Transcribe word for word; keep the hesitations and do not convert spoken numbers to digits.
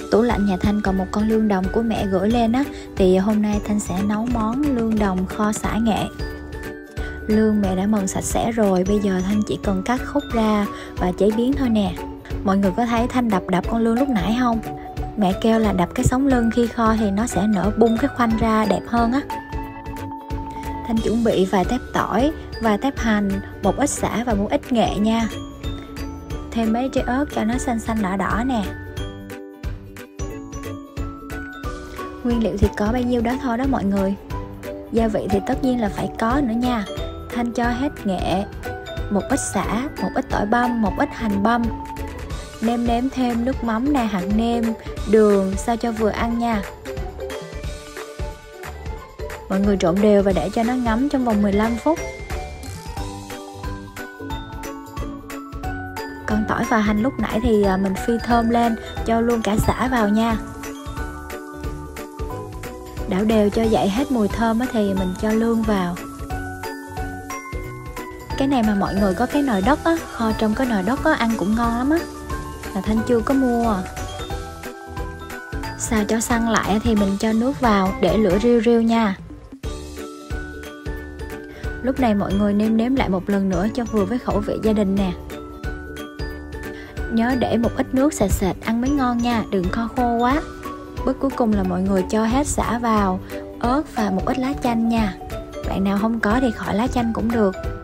Tủ lạnh nhà Thanh còn một con lương đồng của mẹ gửi lên á, thì hôm nay Thanh sẽ nấu món lương đồng kho sả nghệ. Lương mẹ đã mần sạch sẽ rồi, bây giờ Thanh chỉ cần cắt khúc ra và chế biến thôi nè. Mọi người có thấy Thanh đập đập con lương lúc nãy không? Mẹ kêu là đập cái sống lưng khi kho thì nó sẽ nở bung cái khoanh ra đẹp hơn á. Thanh chuẩn bị vài tép tỏi, vài tép hành, một ít sả và một ít nghệ nha. Thêm mấy trái ớt cho nó xanh xanh đỏ đỏ nè. Nguyên liệu thì có bao nhiêu đó thôi đó mọi người. Gia vị thì tất nhiên là phải có nữa nha. Thanh cho hết nghệ, một ít sả, một ít tỏi băm, một ít hành băm. Nêm nếm thêm nước mắm nè, hạt nêm, đường sao cho vừa ăn nha. Mọi người trộn đều và để cho nó ngấm trong vòng mười lăm phút. Còn tỏi và hành lúc nãy thì mình phi thơm lên, cho luôn cả sả vào nha. Đảo đều cho dậy hết mùi thơm thì mình cho lương vào. Cái này mà mọi người có cái nồi đất á, kho trong cái nồi đất á, ăn cũng ngon lắm á. Là Thanh chưa có mua. Xào cho săn lại thì mình cho nước vào, để lửa riu riu nha. Lúc này mọi người nêm nếm lại một lần nữa cho vừa với khẩu vị gia đình nè. Nhớ để một ít nước sệt sệt ăn mới ngon nha, đừng kho khô quá. Bước cuối cùng là mọi người cho hết sả vào, ớt và một ít lá chanh nha. Bạn nào không có thì khỏi lá chanh cũng được.